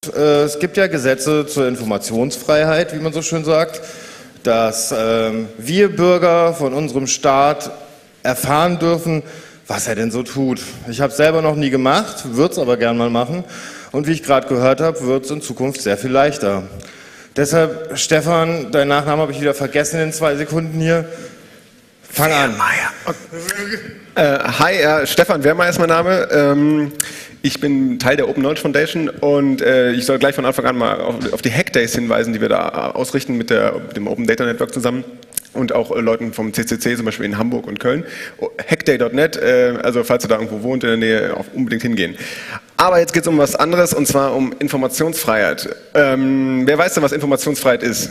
es gibt ja Gesetze zur Informationsfreiheit, wie man so schön sagt, dass wir Bürger von unserem Staat erfahren dürfen, was er denn so tut. Ich habe es selber noch nie gemacht, würde es aber gern mal machen. Und wie ich gerade gehört habe, wird es in Zukunft sehr viel leichter. Deshalb, Stefan, deinen Nachnamen habe ich wieder vergessen in 2 Sekunden hier. Fang an. Hi, Stefan Wehrmeier ist mein Name. Ich bin Teil der Open Knowledge Foundation und ich soll gleich von Anfang an mal auf die Hackdays hinweisen, die wir da ausrichten mit dem Open Data Network zusammen. Und auch Leuten vom CCC, zum Beispiel in Hamburg und Köln. Hackday.net, also falls ihr da irgendwo wohnt in der Nähe, auch unbedingt hingehen. Aber jetzt geht es um was anderes, und zwar um Informationsfreiheit. Wer weiß denn, was Informationsfreiheit ist?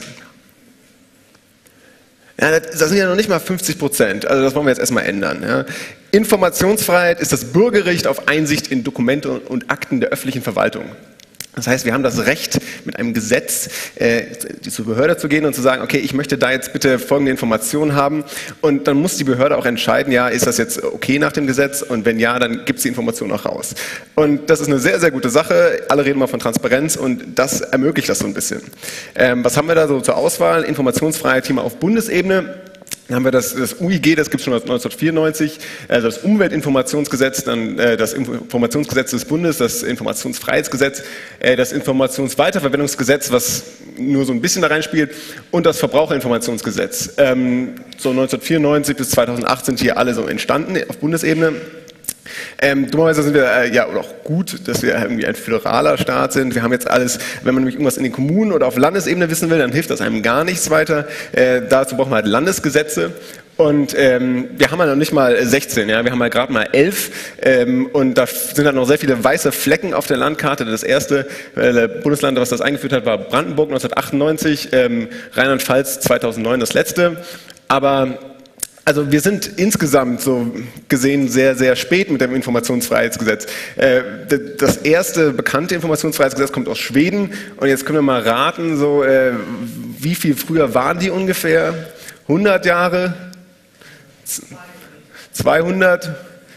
Ja, das sind ja noch nicht mal 50%, also das wollen wir jetzt erstmal ändern. Ja. Informationsfreiheit ist das Bürgerrecht auf Einsicht in Dokumente und Akten der öffentlichen Verwaltung. Das heißt, wir haben das Recht, mit einem Gesetz zur Behörde zu gehen und zu sagen, okay, ich möchte da jetzt bitte folgende Informationen haben, und dann muss die Behörde auch entscheiden, ja, ist das jetzt okay nach dem Gesetz, und wenn ja, dann gibt es die Information auch raus. Und das ist eine sehr, sehr gute Sache. Alle reden mal von Transparenz, und das ermöglicht das so ein bisschen. Was haben wir da so zur Auswahl? Informationsfreiheit hier mal auf Bundesebene. Dann haben wir das UIG, das gibt es schon 1994, also das Umweltinformationsgesetz, dann das Informationsgesetz des Bundes, das Informationsfreiheitsgesetz, das Informationsweiterverwendungsgesetz, was nur so ein bisschen da reinspielt, und das Verbraucherinformationsgesetz. So 1994 bis 2008 sind hier alle so entstanden auf Bundesebene. Dummerweise sind wir ja auch gut, dass wir irgendwie ein föderaler Staat sind. Wir haben jetzt alles, wenn man nämlich irgendwas in den Kommunen oder auf Landesebene wissen will, dann hilft das einem gar nichts weiter. Dazu braucht man halt Landesgesetze. Und wir haben ja noch nicht mal 16, ja, wir haben ja gerade mal 11, und da sind dann noch sehr viele weiße Flecken auf der Landkarte. Das erste Bundesland, was das eingeführt hat, war Brandenburg 1998, Rheinland-Pfalz 2009 das letzte. Aber also wir sind insgesamt so gesehen sehr, sehr spät mit dem Informationsfreiheitsgesetz. Das erste bekannte Informationsfreiheitsgesetz kommt aus Schweden, und jetzt können wir mal raten, so wie viel früher waren die ungefähr? 100 Jahre? 200?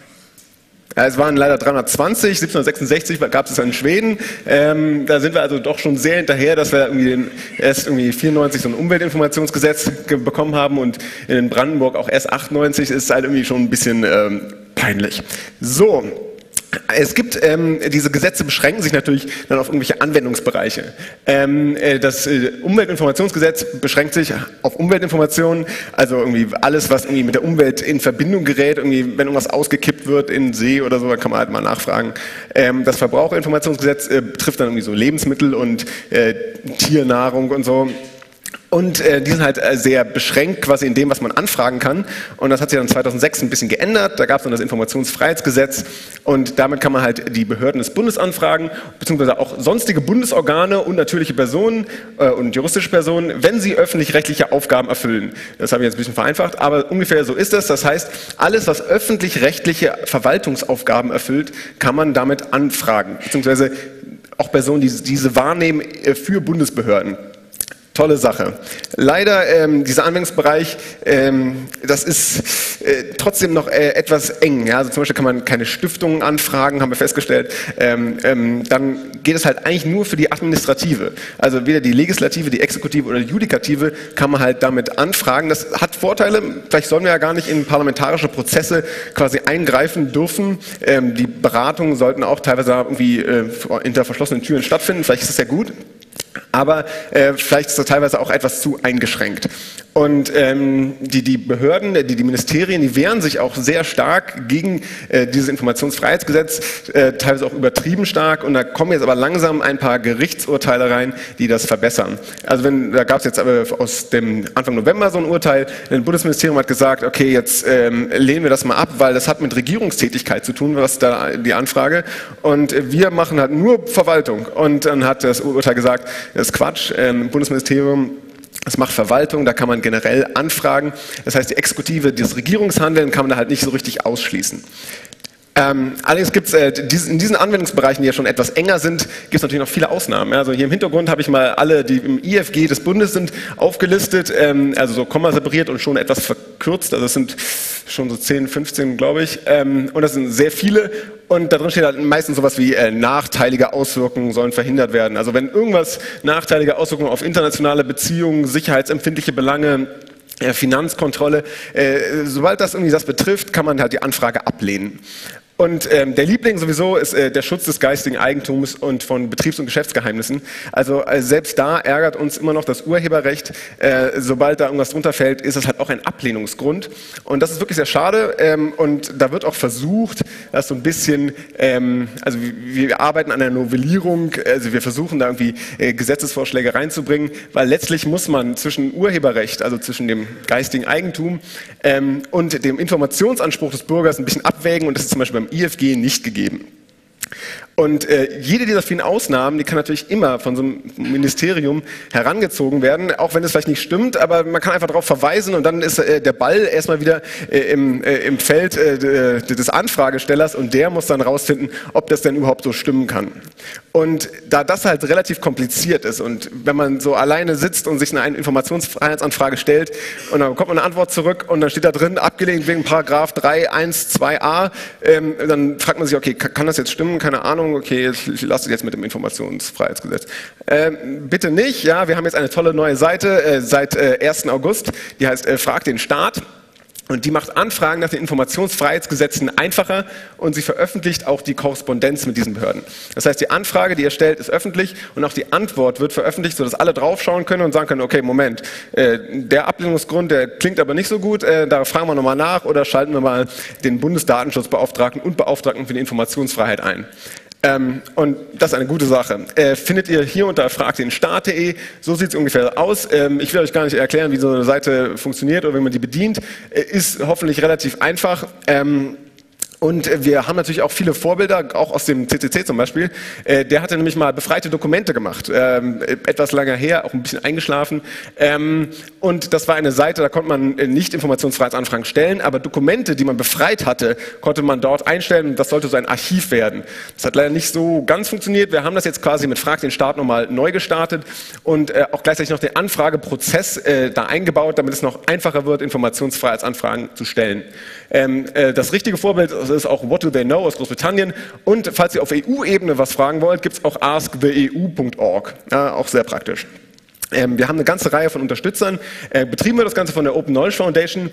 Ja, es waren leider 320, 1766 gab es in Schweden. Da sind wir also doch schon sehr hinterher, dass wir erst 94 so ein Umweltinformationsgesetz bekommen haben, und in Brandenburg auch erst 98, ist halt irgendwie schon ein bisschen peinlich. So. Es gibt, diese Gesetze beschränken sich natürlich dann auf irgendwelche Anwendungsbereiche. Das Umweltinformationsgesetz beschränkt sich auf Umweltinformationen, also irgendwie alles, was irgendwie mit der Umwelt in Verbindung gerät, irgendwie, wenn irgendwas ausgekippt wird in den See oder so, dann kann man halt mal nachfragen. Das Verbraucherinformationsgesetz betrifft dann irgendwie so Lebensmittel und Tiernahrung und so. Und die sind halt sehr beschränkt quasi in dem, was man anfragen kann. Und das hat sich dann 2006 ein bisschen geändert. Da gab es dann das Informationsfreiheitsgesetz, und damit kann man halt die Behörden des Bundes anfragen, beziehungsweise auch sonstige Bundesorgane und natürliche Personen und juristische Personen, wenn sie öffentlich-rechtliche Aufgaben erfüllen. Das habe ich jetzt ein bisschen vereinfacht, aber ungefähr so ist es. Das heißt, alles, was öffentlich-rechtliche Verwaltungsaufgaben erfüllt, kann man damit anfragen, beziehungsweise auch Personen, die diese wahrnehmen für Bundesbehörden. Tolle Sache. Leider, dieser Anwendungsbereich, das ist trotzdem noch etwas eng. Ja? Also zum Beispiel kann man keine Stiftungen anfragen, haben wir festgestellt. Dann geht es halt eigentlich nur für die Administrative. Also weder die Legislative, die Exekutive oder die Judikative kann man halt damit anfragen. Das hat Vorteile. Vielleicht sollen wir ja gar nicht in parlamentarische Prozesse quasi eingreifen dürfen. Die Beratungen sollten auch teilweise irgendwie hinter verschlossenen Türen stattfinden. Vielleicht ist das ja gut. Aber vielleicht ist das teilweise auch etwas zu eingeschränkt. Und die Behörden, die Ministerien, die wehren sich auch sehr stark gegen dieses Informationsfreiheitsgesetz, teilweise auch übertrieben stark. Und da kommen jetzt aber langsam ein paar Gerichtsurteile rein, die das verbessern. Also da gab es jetzt aber aus dem Anfang November so ein Urteil. Das Bundesministerium hat gesagt, okay, jetzt lehnen wir das mal ab, weil das hat mit Regierungstätigkeit zu tun, was da die Anfrage. Und wir machen halt nur Verwaltung. Und dann hat das Urteil gesagt, das ist Quatsch, Bundesministerium, das macht Verwaltung, da kann man generell anfragen. Das heißt, die Exekutive, das Regierungshandeln kann man da halt nicht so richtig ausschließen. Allerdings gibt es in diesen Anwendungsbereichen, die ja schon etwas enger sind, gibt es natürlich noch viele Ausnahmen. Also hier im Hintergrund habe ich mal alle, die im IFG des Bundes sind, aufgelistet, also so Komma separiert und schon etwas verkürzt. Also es sind schon so 10, 15, glaube ich. Und das sind sehr viele. Und da drin steht halt meistens sowas wie nachteilige Auswirkungen sollen verhindert werden. Also wenn irgendwas nachteilige Auswirkungen auf internationale Beziehungen, sicherheitsempfindliche Belange, Finanzkontrolle, sobald das irgendwie das betrifft, kann man halt die Anfrage ablehnen. Und der Liebling sowieso ist der Schutz des geistigen Eigentums und von Betriebs- und Geschäftsgeheimnissen. Also selbst da ärgert uns immer noch das Urheberrecht. Sobald da irgendwas drunter fällt, ist es halt auch ein Ablehnungsgrund. Und das ist wirklich sehr schade. Und da wird auch versucht, das so ein bisschen, also wir arbeiten an einer Novellierung, also wir versuchen da irgendwie Gesetzesvorschläge reinzubringen, weil letztlich muss man zwischen Urheberrecht, also zwischen dem geistigen Eigentum und dem Informationsanspruch des Bürgers ein bisschen abwägen. Und das ist zum Beispiel beim IFG nicht gegeben. Und jede dieser vielen Ausnahmen, die kann natürlich immer von so einem Ministerium herangezogen werden, auch wenn es vielleicht nicht stimmt, aber man kann einfach darauf verweisen und dann ist der Ball erstmal wieder im Feld des Anfragestellers und der muss dann rausfinden, ob das denn überhaupt so stimmen kann. Und da das halt relativ kompliziert ist und wenn man so alleine sitzt und sich eine Informationsfreiheitsanfrage stellt und dann bekommt man eine Antwort zurück und dann steht da drin, abgelehnt wegen Paragraph 3, 1, 2a, dann fragt man sich, okay, kann das jetzt stimmen? Keine Ahnung, okay, ich lasse es jetzt mit dem Informationsfreiheitsgesetz. Bitte nicht, ja, wir haben jetzt eine tolle neue Seite seit 1. August, die heißt Frag den Staat. Und die macht Anfragen nach den Informationsfreiheitsgesetzen einfacher und sie veröffentlicht auch die Korrespondenz mit diesen Behörden. Das heißt, die Anfrage, die ihr stellt, ist öffentlich und auch die Antwort wird veröffentlicht, sodass alle draufschauen können und sagen können, okay, Moment, der Ablehnungsgrund, der klingt aber nicht so gut, da fragen wir nochmal nach oder schalten wir mal den Bundesdatenschutzbeauftragten und Beauftragten für die Informationsfreiheit ein. Und das ist eine gute Sache. Findet ihr hier unter fragdenstaat.de, so sieht es ungefähr aus. Ich will euch gar nicht erklären, wie so eine Seite funktioniert oder wie man die bedient. Ist hoffentlich relativ einfach. Und wir haben natürlich auch viele Vorbilder, auch aus dem CCC zum Beispiel. Der hatte nämlich mal befreite Dokumente gemacht, etwas länger her, auch ein bisschen eingeschlafen. Und das war eine Seite, da konnte man nicht Informationsfreiheitsanfragen stellen, aber Dokumente, die man befreit hatte, konnte man dort einstellen und das sollte so ein Archiv werden. Das hat leider nicht so ganz funktioniert. Wir haben das jetzt quasi mit Frag den Staat nochmal neu gestartet und auch gleichzeitig noch den Anfrageprozess da eingebaut, damit es noch einfacher wird, Informationsfreiheitsanfragen zu stellen. Das richtige Vorbild ist auch What Do They Know aus Großbritannien. Und falls ihr auf EU-Ebene was fragen wollt, gibt es auch asktheeu.org. Ja, auch sehr praktisch. Wir haben eine ganze Reihe von Unterstützern. Betrieben wird das Ganze von der Open Knowledge Foundation.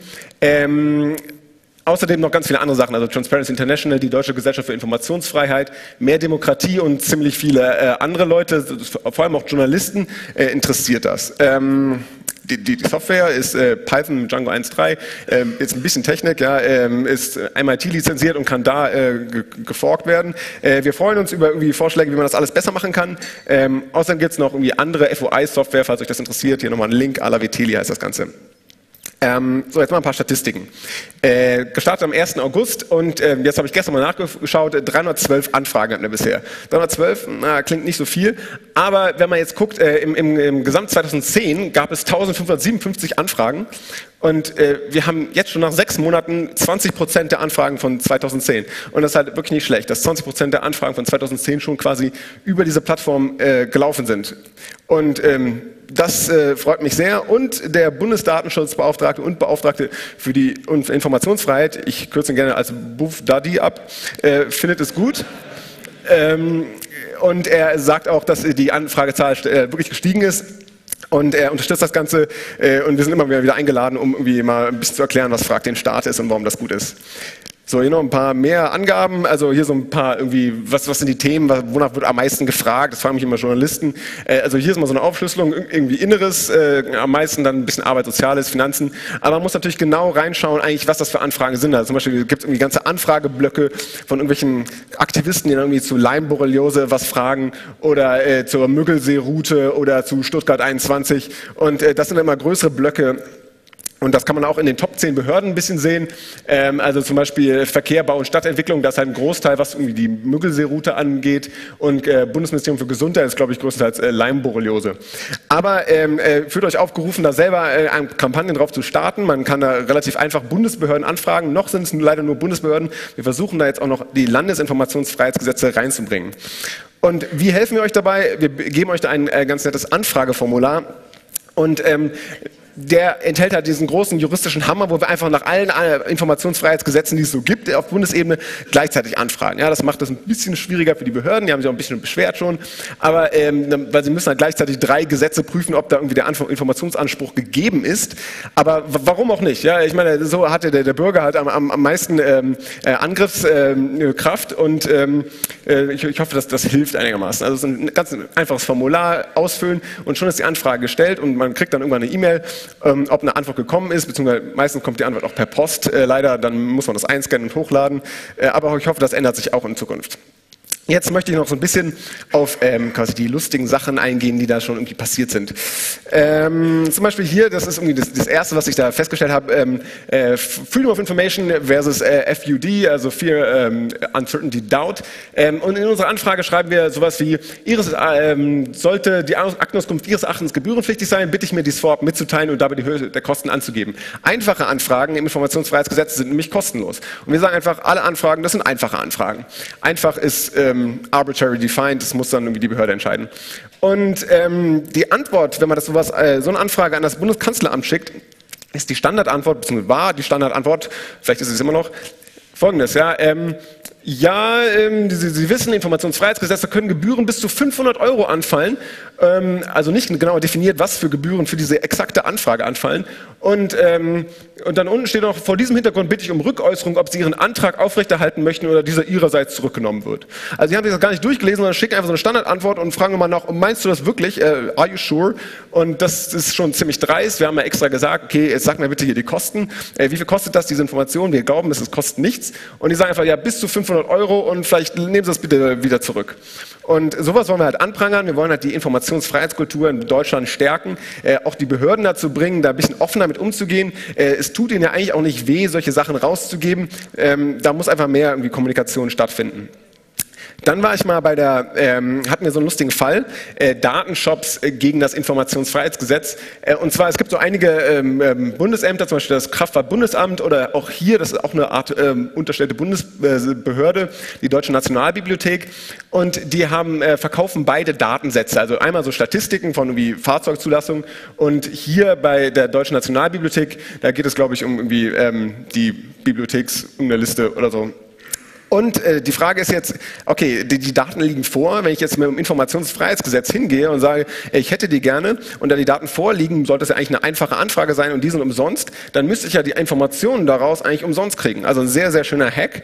Außerdem noch ganz viele andere Sachen, also Transparency International, die Deutsche Gesellschaft für Informationsfreiheit, mehr Demokratie und ziemlich viele andere Leute, vor allem auch Journalisten, interessiert das. Die Software ist Python Django 1.3, ist ein bisschen Technik, ja, ist MIT lizenziert und kann da geforkt werden. Wir freuen uns über irgendwie Vorschläge, wie man das alles besser machen kann. Außerdem gibt es noch irgendwie andere FOI-Software, falls euch das interessiert. Hier nochmal ein Link, Alaviteli heißt das Ganze. So, jetzt mal ein paar Statistiken. Gestartet am 1. August und jetzt habe ich gestern mal nachgeschaut, 312 Anfragen hatten wir bisher. 312, klingt nicht so viel, aber wenn man jetzt guckt, im Gesamt 2010 gab es 1557 Anfragen und wir haben jetzt schon nach 6 Monaten 20% der Anfragen von 2010. Und das ist halt wirklich nicht schlecht, dass 20% der Anfragen von 2010 schon quasi über diese Plattform gelaufen sind. Und das freut mich sehr. Und der Bundesdatenschutzbeauftragte und Beauftragte für die Informationsfreiheit, ich kürze ihn gerne als BUFDADI ab, findet es gut. Und er sagt auch, dass die Anfragezahl wirklich gestiegen ist. Und er unterstützt das Ganze und wir sind immer wieder eingeladen, um irgendwie mal ein bisschen zu erklären, was Frag den Staat ist und warum das gut ist. So, hier noch ein paar mehr Angaben, also hier so ein paar irgendwie, was sind die Themen, wonach wird am meisten gefragt, das fragen mich immer Journalisten. Also hier ist mal so eine Aufschlüsselung, irgendwie Inneres, am meisten dann ein bisschen Arbeit, Soziales, Finanzen, aber man muss natürlich genau reinschauen, eigentlich, was das für Anfragen sind. Also zum Beispiel gibt es irgendwie ganze Anfrageblöcke von irgendwelchen Aktivisten, die dann irgendwie zu Lyme-Borreliose was fragen oder zur Müggelsee-Route oder zu Stuttgart 21 und das sind immer größere Blöcke. Und das kann man auch in den Top 10 Behörden ein bisschen sehen. Also zum Beispiel Verkehr, Bau und Stadtentwicklung, das ist halt ein Großteil, was irgendwie die Müggelseeroute angeht. Und Bundesministerium für Gesundheit ist, glaube ich, größtenteils Leimborreliose. Aber fühlt euch aufgerufen, da selber Kampagnen drauf zu starten. Man kann da relativ einfach Bundesbehörden anfragen. Noch sind es leider nur Bundesbehörden. Wir versuchen da jetzt auch noch die Landesinformationsfreiheitsgesetze reinzubringen. Und wie helfen wir euch dabei? Wir geben euch da ein ganz nettes Anfrageformular. Und der enthält halt diesen großen juristischen Hammer, wo wir einfach nach allen Informationsfreiheitsgesetzen, die es so gibt, auf Bundesebene gleichzeitig anfragen. Ja, das macht das ein bisschen schwieriger für die Behörden, die haben sich auch ein bisschen beschwert schon, aber weil sie müssen halt gleichzeitig 3 Gesetze prüfen, ob da irgendwie der Informationsanspruch gegeben ist. Aber warum auch nicht? Ja, ich meine, so hatte der Bürger halt am meisten Angriffskraft und ich hoffe, dass das hilft einigermaßen. Also es ist ein ganz einfaches Formular ausfüllen und schon ist die Anfrage gestellt und man kriegt dann irgendwann eine E-Mail, ob eine Antwort gekommen ist, beziehungsweise meistens kommt die Antwort auch per Post, leider, dann muss man das einscannen und hochladen, aber ich hoffe, das ändert sich auch in Zukunft. Jetzt möchte ich noch so ein bisschen auf quasi die lustigen Sachen eingehen, die da schon irgendwie passiert sind. Zum Beispiel hier, das ist irgendwie das Erste, was ich da festgestellt habe, Freedom of Information versus FUD, also Fear, Uncertainty, Doubt. Und in unserer Anfrage schreiben wir sowas wie, sollte die Aktenauskunft Ihres Erachtens gebührenpflichtig sein, bitte ich mir dies vorab mitzuteilen und dabei die Höhe der Kosten anzugeben. Einfache Anfragen im Informationsfreiheitsgesetz sind nämlich kostenlos. Und wir sagen einfach, alle Anfragen, das sind einfache Anfragen. Einfach ist arbitrary defined, das muss dann irgendwie die Behörde entscheiden. Und die Antwort, wenn man so eine Anfrage an das Bundeskanzleramt schickt, ist die Standardantwort, beziehungsweise war die Standardantwort, vielleicht ist es immer noch, folgendes, ja, Sie wissen, Informationsfreiheitsgesetze können Gebühren bis zu 500 € anfallen, also nicht genau definiert, was für Gebühren für diese exakte Anfrage anfallen. Und dann unten steht noch, vor diesem Hintergrund bitte ich um Rückäußerung, ob Sie Ihren Antrag aufrechterhalten möchten oder dieser Ihrerseits zurückgenommen wird. Also Sie haben sich das gar nicht durchgelesen, sondern schicken einfach so eine Standardantwort und fragen immer nach, meinst du das wirklich? Are you sure? Und das ist schon ziemlich dreist. Wir haben ja extra gesagt, okay, jetzt sag mir bitte hier die Kosten. Wie viel kostet das, diese Information? Wir glauben, es kostet nichts. Und die sagen einfach, ja, bis zu 500 € und vielleicht nehmen Sie das bitte wieder zurück. Und sowas wollen wir halt anprangern. Wir wollen halt die Informationsfreiheitskultur in Deutschland stärken, auch die Behörden dazu bringen, da ein bisschen offener mit umzugehen. Es tut ihnen ja eigentlich auch nicht weh, solche Sachen rauszugeben. Da muss einfach mehr irgendwie Kommunikation stattfinden. Dann war ich mal hatten wir so einen lustigen Fall, Datenshops gegen das Informationsfreiheitsgesetz. Und zwar, es gibt so einige Bundesämter, zum Beispiel das Kraftfahrtbundesamt oder auch hier, das ist auch eine Art unterstellte Bundesbehörde, die Deutsche Nationalbibliothek. Und die verkaufen beide Datensätze, also einmal so Statistiken von irgendwie Fahrzeugzulassung und hier bei der Deutschen Nationalbibliothek, da geht es, glaube ich, um irgendwie die Bibliotheksliste oder so. Und die Frage ist jetzt, okay, die Daten liegen vor, wenn ich jetzt mit dem Informationsfreiheitsgesetz hingehe und sage, ich hätte die gerne und da die Daten vorliegen, sollte es ja eigentlich eine einfache Anfrage sein und die sind umsonst, dann müsste ich ja die Informationen daraus eigentlich umsonst kriegen. Also ein sehr, sehr schöner Hack.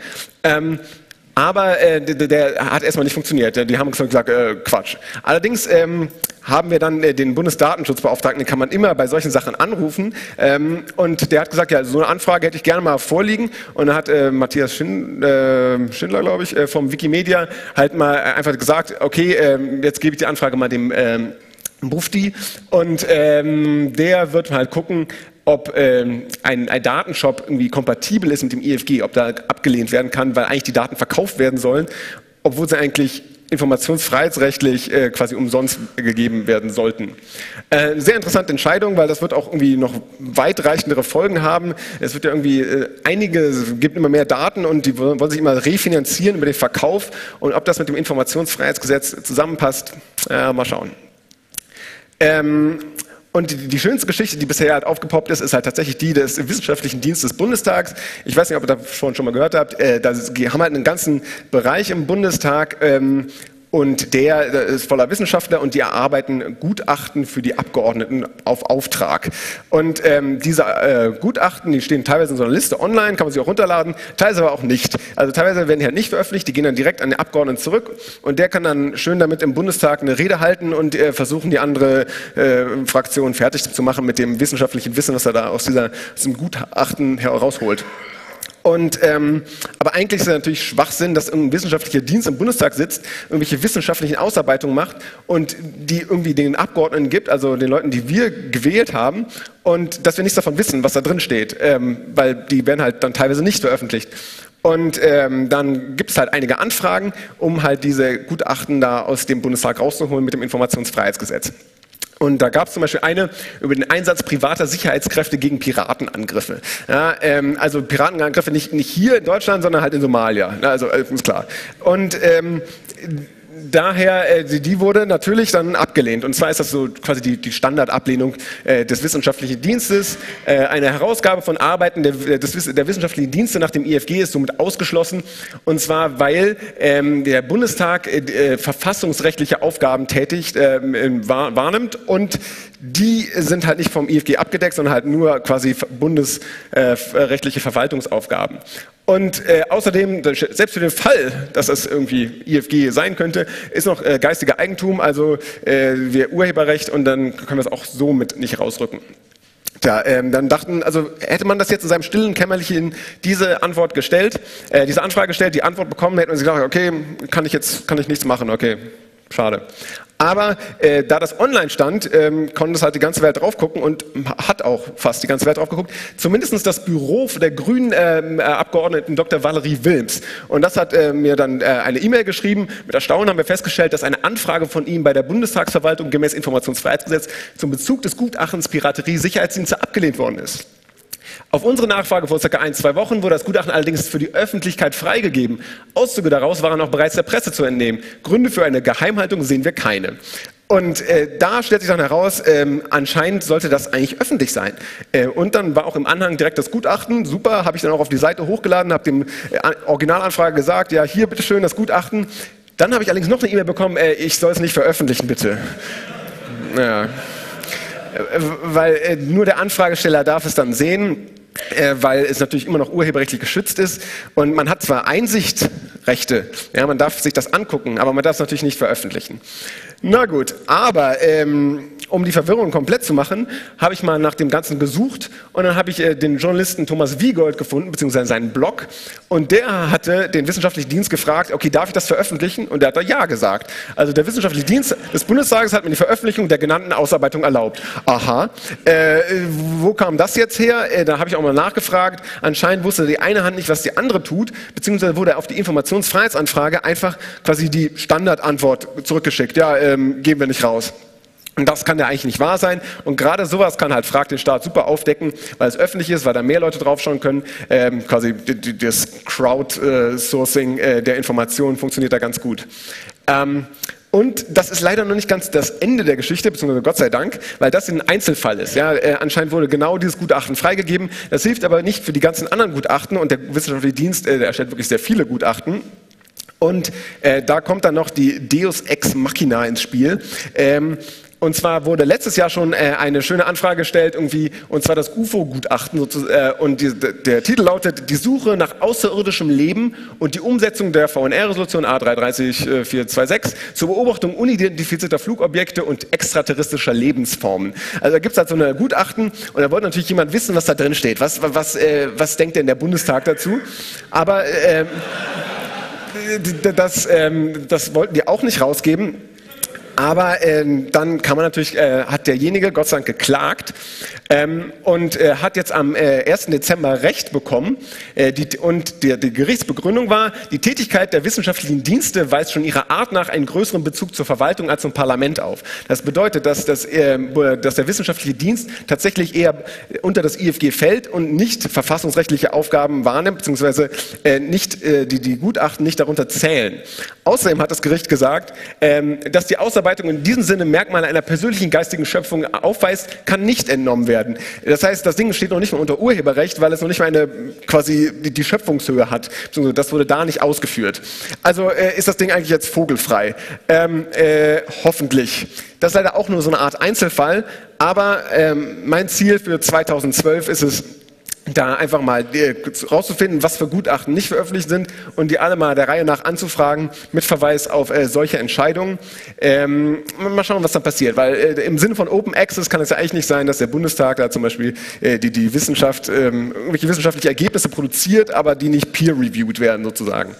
Aber der hat erstmal nicht funktioniert. Die haben gesagt, Quatsch. Allerdings haben wir dann den Bundesdatenschutzbeauftragten, den kann man immer bei solchen Sachen anrufen. Und der hat gesagt, ja, so eine Anfrage hätte ich gerne mal vorliegen. Und dann hat Matthias Schindler, glaube ich, vom Wikimedia halt mal einfach gesagt, okay, jetzt gebe ich die Anfrage mal dem Bufdi und der wird halt gucken, ob ein Datenshop irgendwie kompatibel ist mit dem IFG, ob da abgelehnt werden kann, weil eigentlich die Daten verkauft werden sollen, obwohl sie eigentlich informationsfreiheitsrechtlich quasi umsonst gegeben werden sollten. Sehr interessante Entscheidung, weil das wird auch irgendwie noch weitreichendere Folgen haben. Es wird ja irgendwie es gibt immer mehr Daten und die wollen sich immer refinanzieren über den Verkauf und ob das mit dem Informationsfreiheitsgesetz zusammenpasst, mal schauen. Und die schönste Geschichte, die bisher halt aufgepoppt ist halt tatsächlich die des Wissenschaftlichen Dienstes des Bundestags. Ich weiß nicht, ob ihr davon schon mal gehört habt. Da haben halt einen ganzen Bereich im Bundestag und der ist voller Wissenschaftler und die erarbeiten Gutachten für die Abgeordneten auf Auftrag. Und diese Gutachten, die stehen teilweise in so einer Liste online, kann man sich auch runterladen, teilweise aber auch nicht. Also teilweise werden die halt nicht veröffentlicht, die gehen dann direkt an den Abgeordneten zurück und der kann dann schön damit im Bundestag eine Rede halten und versuchen, die andere Fraktion fertig zu machen mit dem wissenschaftlichen Wissen, was er da aus diesem Gutachten herausholt. Aber eigentlich ist es natürlich Schwachsinn, dass ein wissenschaftlicher Dienst im Bundestag sitzt, irgendwelche wissenschaftlichen Ausarbeitungen macht und die irgendwie den Abgeordneten gibt, also den Leuten, die wir gewählt haben, und dass wir nichts davon wissen, was da drin steht, weil die werden halt dann teilweise nicht veröffentlicht. Und dann gibt es halt einige Anfragen, um halt diese Gutachten da aus dem Bundestag rauszuholen mit dem Informationsfreiheitsgesetz. Und da gab es zum Beispiel eine über den Einsatz privater Sicherheitskräfte gegen Piratenangriffe. Ja, also Piratenangriffe nicht hier in Deutschland, sondern halt in Somalia. Ja, also ist klar. Und daher, die wurde natürlich dann abgelehnt. Und zwar ist das so quasi die Standardablehnung des wissenschaftlichen Dienstes. Eine Herausgabe von Arbeiten der wissenschaftlichen Dienste nach dem IFG ist somit ausgeschlossen. Und zwar, weil der Bundestag verfassungsrechtliche Aufgaben wahrnimmt und die sind halt nicht vom IFG abgedeckt, sondern halt nur quasi bundesrechtliche Verwaltungsaufgaben. Und außerdem, selbst für den Fall, dass das irgendwie IFG sein könnte, ist noch geistige Eigentum, also wir Urheberrecht, und dann können wir es auch so mit nicht rausrücken. Tja, dann dachten, also hätte man das jetzt in seinem stillen Kämmerchen diese Anfrage gestellt, die Antwort bekommen, hätte man sich gedacht, okay, kann ich nichts machen, okay, schade. Aber da das online stand, konnte es halt die ganze Welt drauf gucken und hat auch fast die ganze Welt drauf geguckt. Zumindest das Büro der grünen Abgeordneten Dr. Valerie Wilms. Und das hat mir dann eine E-Mail geschrieben. Mit Erstaunen haben wir festgestellt, dass eine Anfrage von ihm bei der Bundestagsverwaltung gemäß Informationsfreiheitsgesetz zum Bezug des Gutachtens Piraterie Sicherheitsdienste abgelehnt worden ist. Auf unsere Nachfrage vor ca. 1-2 Wochen wurde das Gutachten allerdings für die Öffentlichkeit freigegeben. Auszüge daraus waren auch bereits der Presse zu entnehmen. Gründe für eine Geheimhaltung sehen wir keine. Und da stellt sich dann heraus, anscheinend sollte das eigentlich öffentlich sein. Und dann war auch im Anhang direkt das Gutachten. Super, habe ich dann auch auf die Seite hochgeladen, habe dem Originalanfrager gesagt, ja, hier bitteschön das Gutachten. Dann habe ich allerdings noch eine E-Mail bekommen, ich soll es nicht veröffentlichen, bitte. Ja. Weil nur der Anfragesteller darf es dann sehen, weil es natürlich immer noch urheberrechtlich geschützt ist, und man hat zwar Einsichtsrechte, ja, man darf sich das angucken, aber man darf es natürlich nicht veröffentlichen. Na gut, aber um die Verwirrung komplett zu machen, habe ich mal nach dem Ganzen gesucht, und dann habe ich den Journalisten Thomas Wiegold gefunden, beziehungsweise seinen Blog, und der hatte den wissenschaftlichen Dienst gefragt, okay, darf ich das veröffentlichen? Und der hat da ja gesagt. Also der wissenschaftliche Dienst des Bundestages hat mir die Veröffentlichung der genannten Ausarbeitung erlaubt. Aha, wo kam das jetzt her? Da habe ich auch mal nachgefragt. Anscheinend wusste die eine Hand nicht, was die andere tut, beziehungsweise wurde auf die Informationsfreiheitsanfrage einfach quasi die Standardantwort zurückgeschickt. Ja, geben wir nicht raus. Und das kann ja eigentlich nicht wahr sein. Und gerade sowas kann halt Frag den Staat super aufdecken, weil es öffentlich ist, weil da mehr Leute draufschauen können. Quasi das Crowdsourcing der Informationen funktioniert da ganz gut. Und das ist leider noch nicht ganz das Ende der Geschichte, beziehungsweise Gott sei Dank, weil das ein Einzelfall ist. Ja, anscheinend wurde genau dieses Gutachten freigegeben. Das hilft aber nicht für die ganzen anderen Gutachten, und der wissenschaftliche Dienst der erstellt wirklich sehr viele Gutachten. Und da kommt dann noch die Deus Ex Machina ins Spiel. Und zwar wurde letztes Jahr schon eine schöne Anfrage gestellt, irgendwie, und zwar das UFO-Gutachten. Und der Titel lautet: Die Suche nach außerirdischem Leben und die Umsetzung der VNR-Resolution A334426 zur Beobachtung unidentifizierter Flugobjekte und extraterrestrischer Lebensformen. Also da gibt es halt so eine Gutachten, und da wollte natürlich jemand wissen, was da drin steht. Was denkt denn der Bundestag dazu? Aber das wollten die auch nicht rausgeben. Aber dann kann man natürlich, hat derjenige Gott sei Dank geklagt und hat jetzt am 1. Dezember Recht bekommen. Die Gerichtsbegründung war, die Tätigkeit der wissenschaftlichen Dienste weist schon ihrer Art nach einen größeren Bezug zur Verwaltung als zum Parlament auf. Das bedeutet, dass der wissenschaftliche Dienst tatsächlich eher unter das IFG fällt und nicht verfassungsrechtliche Aufgaben wahrnimmt, beziehungsweise die Gutachten nicht darunter zählen. Außerdem hat das Gericht gesagt, dass die Ausarbeitung in diesem Sinne Merkmale einer persönlichen geistigen Schöpfung aufweist, kann nicht entnommen werden. Das heißt, das Ding steht noch nicht mal unter Urheberrecht, weil es noch nicht mal quasi die Schöpfungshöhe hat. Das wurde da nicht ausgeführt. Also ist das Ding eigentlich jetzt vogelfrei. Hoffentlich. Das ist leider auch nur so eine Art Einzelfall, aber mein Ziel für 2012 ist es, da einfach mal rauszufinden, was für Gutachten nicht veröffentlicht sind und die alle mal der Reihe nach anzufragen mit Verweis auf solche Entscheidungen. Mal schauen, was dann passiert, weil im Sinne von Open Access kann es ja eigentlich nicht sein, dass der Bundestag da zum Beispiel die Wissenschaft, irgendwelche wissenschaftliche Ergebnisse produziert, aber die nicht peer-reviewed werden sozusagen.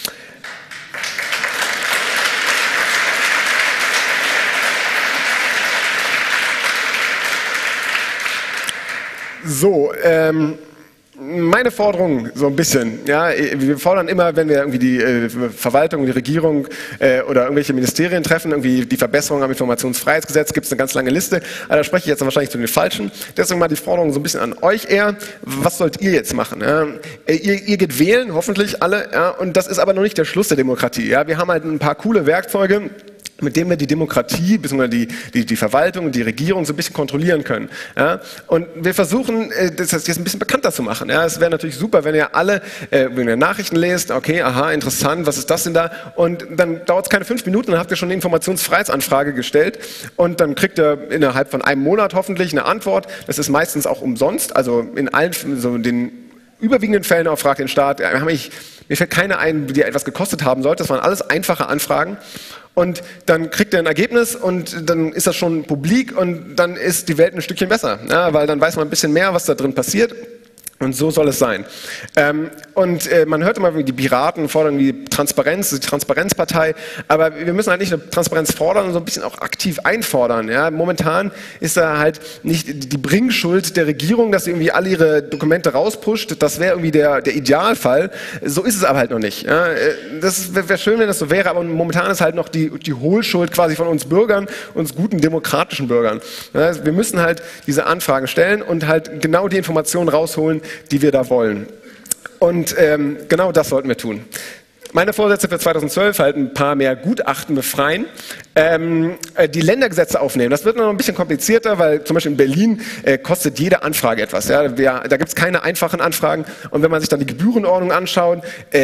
So, meine Forderung so ein bisschen, ja, wir fordern immer, wenn wir irgendwie die Verwaltung, die Regierung oder irgendwelche Ministerien treffen, irgendwie die Verbesserung am Informationsfreiheitsgesetz, gibt es eine ganz lange Liste, aber da spreche ich jetzt wahrscheinlich zu den Falschen. Deswegen mal die Forderung so ein bisschen an euch eher, was sollt ihr jetzt machen? Ja? Ihr geht wählen, hoffentlich alle, ja, und das ist aber noch nicht der Schluss der Demokratie. Ja? Wir haben halt ein paar coole Werkzeuge, mit dem wir die Demokratie, bzw. die Verwaltung und die Regierung so ein bisschen kontrollieren können. Ja? Und wir versuchen, das jetzt ein bisschen bekannter zu machen. Ja? Es wäre natürlich super, wenn ihr alle, wenn ihr Nachrichten lest, okay, aha, interessant, was ist das denn da? Und dann dauert es keine 5 Minuten, dann habt ihr schon eine Informationsfreiheitsanfrage gestellt und dann kriegt ihr innerhalb von einem Monat hoffentlich eine Antwort. Das ist meistens auch umsonst, also in allen, so den überwiegenden Fällen auch fragt den Staat, mir fällt keine ein, die etwas gekostet haben sollte. Das waren alles einfache Anfragen. Und dann kriegt er ein Ergebnis und dann ist das schon publik und dann ist die Welt ein Stückchen besser, ja, weil dann weiß man ein bisschen mehr, was da drin passiert. Und so soll es sein. Man hört immer, wie die Piraten fordern die Transparenzpartei, aber wir müssen halt nicht eine Transparenz fordern, sondern so ein bisschen auch aktiv einfordern. Ja? Momentan ist da halt nicht die Bringschuld der Regierung, dass sie irgendwie alle ihre Dokumente rauspusht. Das wäre irgendwie der Idealfall. So ist es aber halt noch nicht. Ja? Das wäre schön, wenn das so wäre, aber momentan ist halt noch die Hohlschuld quasi von uns Bürgern, uns guten demokratischen Bürgern. Ja? Wir müssen halt diese Anfragen stellen und halt genau die Informationen rausholen, die wir da wollen. Und genau das sollten wir tun. Meine Vorsätze für 2012 halt ein paar mehr Gutachten befreien, die Ländergesetze aufnehmen. Das wird noch ein bisschen komplizierter, weil zum Beispiel in Berlin kostet jede Anfrage etwas. Ja? Da gibt es keine einfachen Anfragen. Und wenn man sich dann die Gebührenordnung anschaut,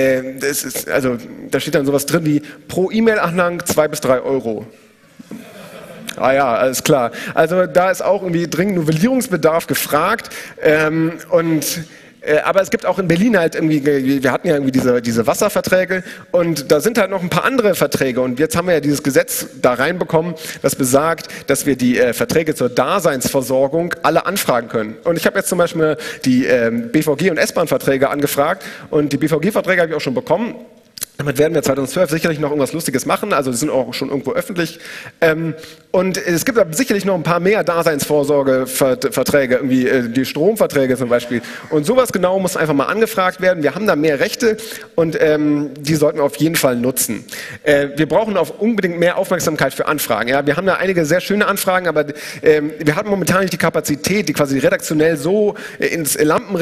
da steht dann sowas drin wie pro E-Mail-Anhang 2 bis 3 Euro. Ah ja, alles klar. Also da ist auch irgendwie dringend Novellierungsbedarf gefragt. Aber es gibt auch in Berlin halt irgendwie, wir hatten ja irgendwie diese Wasserverträge und da sind halt noch ein paar andere Verträge und jetzt haben wir ja dieses Gesetz da reinbekommen, das besagt, dass wir die Verträge zur Daseinsversorgung alle anfragen können. Und ich habe jetzt zum Beispiel die BVG- und S-Bahn-Verträge angefragt und die BVG-Verträge habe ich auch schon bekommen. Damit werden wir 2012 sicherlich noch irgendwas Lustiges machen, also die sind auch schon irgendwo öffentlich. Und es gibt aber sicherlich noch ein paar mehr Daseinsvorsorgeverträge, irgendwie die Stromverträge zum Beispiel. Und sowas genau muss einfach mal angefragt werden. Wir haben da mehr Rechte und die sollten wir auf jeden Fall nutzen. Wir brauchen auch unbedingt mehr Aufmerksamkeit für Anfragen. Ja, wir haben da einige sehr schöne Anfragen, aber wir haben momentan nicht die Kapazität, die quasi redaktionell so ins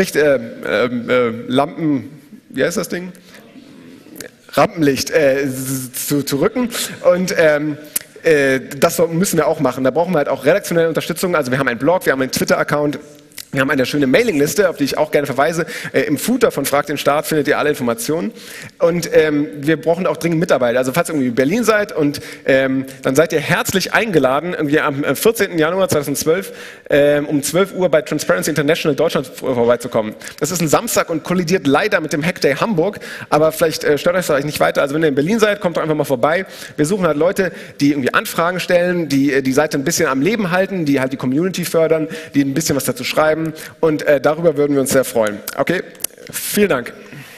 wie heißt das Ding? Rampenlicht zu rücken und das müssen wir auch machen. Da brauchen wir halt auch redaktionelle Unterstützung. Also wir haben einen Blog, wir haben einen Twitter-Account, wir haben eine schöne Mailingliste, auf die ich auch gerne verweise. Im Footer von Frag den Staat findet ihr alle Informationen. Und wir brauchen auch dringend Mitarbeiter. Also falls ihr irgendwie in Berlin seid und dann seid ihr herzlich eingeladen, irgendwie am 14. Januar 2012 um 12 Uhr bei Transparency International Deutschland vorbeizukommen. Das ist ein Samstag und kollidiert leider mit dem Hackday Hamburg, aber vielleicht stört euch das nicht weiter. Also wenn ihr in Berlin seid, kommt doch einfach mal vorbei. Wir suchen halt Leute, die irgendwie Anfragen stellen, die die Seite ein bisschen am Leben halten, die halt die Community fördern, die ein bisschen was dazu schreiben. Und darüber würden wir uns sehr freuen. Okay, vielen Dank.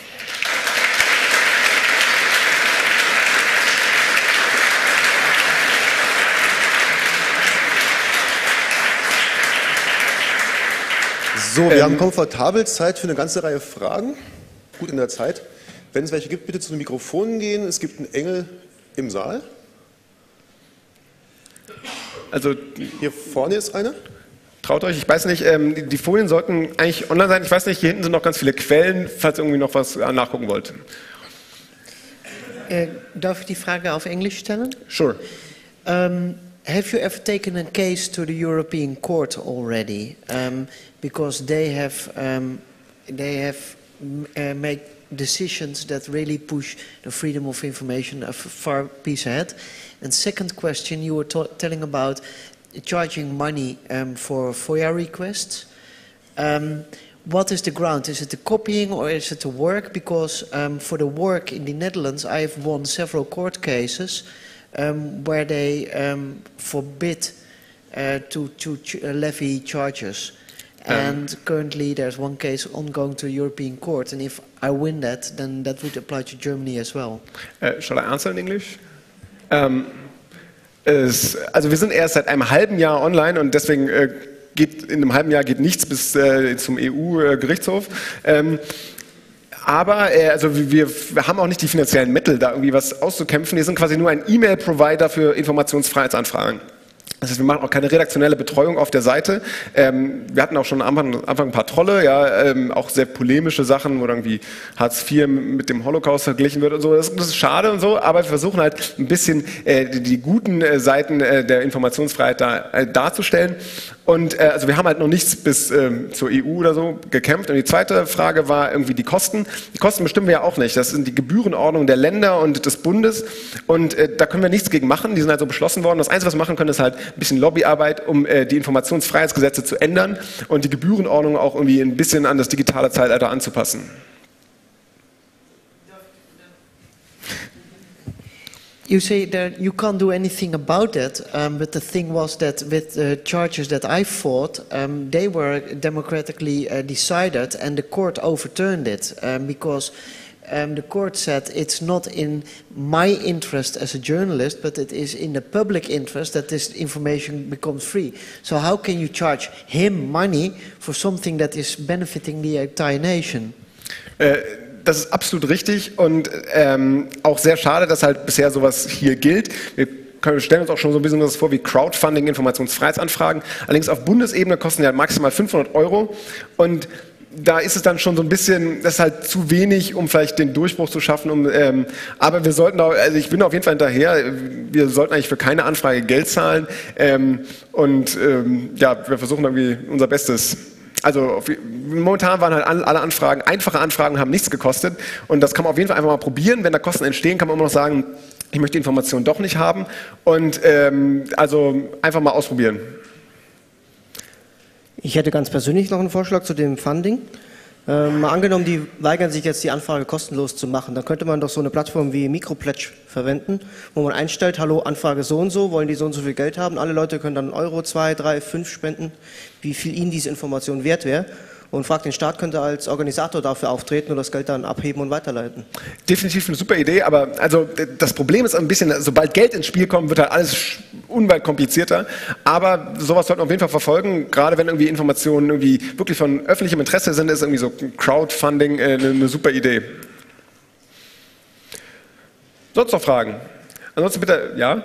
So, wir haben komfortabel Zeit für eine ganze Reihe Fragen. Gut in der Zeit. Wenn es welche gibt, bitte zu den Mikrofonen gehen. Es gibt einen Engel im Saal. Also hier vorne ist eine. Traut euch, ich weiß nicht, die Folien sollten eigentlich online sein. Ich weiß nicht, hier hinten sind noch ganz viele Quellen, falls ihr irgendwie noch was nachgucken wollt. Darf ich die Frage auf Englisch stellen? Sure. Have you ever taken a case to the European Court already? Because they have made decisions that really push the freedom of information a far piece ahead. And second question, you were telling about charging money for FOIA requests. what is the ground? Is it the copying or is it the work? Because for the work in the Netherlands, I have won several court cases where they forbid to levy charges. And currently there's one case ongoing to the European Court, and if I win that, then that would apply to Germany as well. Shall I answer in English? Also wir sind erst seit einem halben Jahr online und deswegen in einem halben Jahr geht nichts bis zum EU-Gerichtshof. Aber also wir haben auch nicht die finanziellen Mittel, da irgendwie was auszukämpfen. Wir sind quasi nur ein E-Mail-Provider für Informationsfreiheitsanfragen. Das heißt, wir machen auch keine redaktionelle Betreuung auf der Seite. Wir hatten auch schon am Anfang ein paar Trolle, ja, auch sehr polemische Sachen, wo irgendwie Hartz IV mit dem Holocaust verglichen wird und so. Das ist schade und so, aber wir versuchen halt ein bisschen die guten Seiten der Informationsfreiheit darzustellen. Und also wir haben halt noch nichts bis zur EU oder so gekämpft. Und die zweite Frage war irgendwie die Kosten. Die Kosten bestimmen wir ja auch nicht. Das sind die Gebührenordnung der Länder und des Bundes. Und da können wir nichts gegen machen. Die sind halt so beschlossen worden. Das Einzige, was wir machen können, ist halt ein bisschen Lobbyarbeit, um die Informationsfreiheitsgesetze zu ändern und die Gebührenordnung auch irgendwie ein bisschen an das digitale Zeitalter anzupassen. You say that you can't do anything about that, but the thing was that with the charges that I fought, they were democratically decided, and the court overturned it because the court said it's not in my interest as a journalist, but it is in the public interest that this information becomes free. So how can you charge him money for something that is benefiting the entire nation? Das ist absolut richtig und auch sehr schade, dass halt bisher sowas hier gilt. Wir stellen uns auch schon so ein bisschen das vor wie Crowdfunding, Informationsfreiheitsanfragen. Allerdings auf Bundesebene kosten die halt maximal 500 € und da ist es dann schon so ein bisschen, das ist halt zu wenig, um vielleicht den Durchbruch zu schaffen. Aber wir sollten auch, also ich bin auf jeden Fall hinterher, wir sollten eigentlich für keine Anfrage Geld zahlen ja, wir versuchen irgendwie unser Bestes. Also momentan waren halt alle Anfragen, einfache Anfragen haben nichts gekostet und das kann man auf jeden Fall einfach mal probieren. Wenn da Kosten entstehen, kann man immer noch sagen, ich möchte die Information doch nicht haben und also einfach mal ausprobieren. Ich hätte ganz persönlich noch einen Vorschlag zu dem Funding. Mal angenommen, die weigern sich jetzt, die Anfrage kostenlos zu machen, dann könnte man doch so eine Plattform wie Micropledge verwenden, wo man einstellt, hallo, Anfrage so und so, wollen die so und so viel Geld haben. Alle Leute können dann 1 €, 2, 3, 5 spenden, wie viel ihnen diese Information wert wäre. Und fragt den Staat, könnte als Organisator dafür auftreten und das Geld dann abheben und weiterleiten. Definitiv eine super Idee, aber also das Problem ist ein bisschen, sobald Geld ins Spiel kommt, wird halt alles unweit komplizierter. Aber sowas sollten wir auf jeden Fall verfolgen. Gerade wenn irgendwie Informationen irgendwie wirklich von öffentlichem Interesse sind, ist irgendwie so Crowdfunding eine super Idee. Sonst noch Fragen? Ansonsten bitte, ja?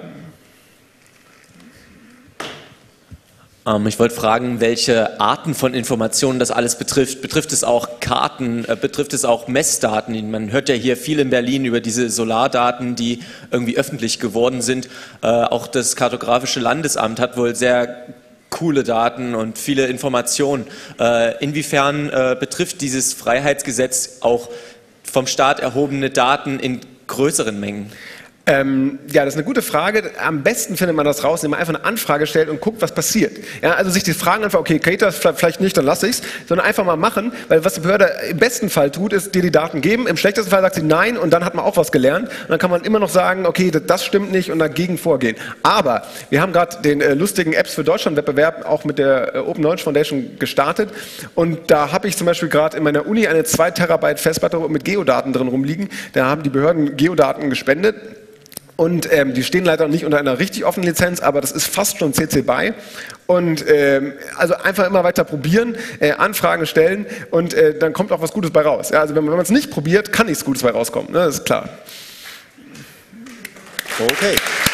Ich wollte fragen, welche Arten von Informationen das alles betrifft. Betrifft es auch Karten, betrifft es auch Messdaten? Man hört ja hier viel in Berlin über diese Solardaten, die irgendwie öffentlich geworden sind. Auch das Kartografische Landesamt hat wohl sehr coole Daten und viele Informationen. Inwiefern betrifft dieses Freiheitsgesetz auch vom Staat erhobene Daten in größeren Mengen? Ja, das ist eine gute Frage. Am besten findet man das raus, indem man einfach eine Anfrage stellt und guckt, was passiert. Ja, also sich die Fragen einfach, okay, geht das vielleicht nicht, dann lasse ich es, sondern einfach mal machen, weil was die Behörde im besten Fall tut, ist dir die Daten geben. Im schlechtesten Fall sagt sie nein und dann hat man auch was gelernt. Und dann kann man immer noch sagen, okay, das stimmt nicht und dagegen vorgehen. Aber wir haben gerade den lustigen Apps für Deutschland-Wettbewerb auch mit der Open Knowledge Foundation gestartet und da habe ich zum Beispiel gerade in meiner Uni eine 2 Terabyte Festplatte mit Geodaten drin rumliegen. Da haben die Behörden Geodaten gespendet. Und die stehen leider nicht unter einer richtig offenen Lizenz, aber das ist fast schon CC BY. Und also einfach immer weiter probieren, Anfragen stellen und dann kommt auch was Gutes bei raus. Ja, also wenn man es nicht probiert, kann nichts Gutes bei rauskommen. Ne? Das ist klar. Okay.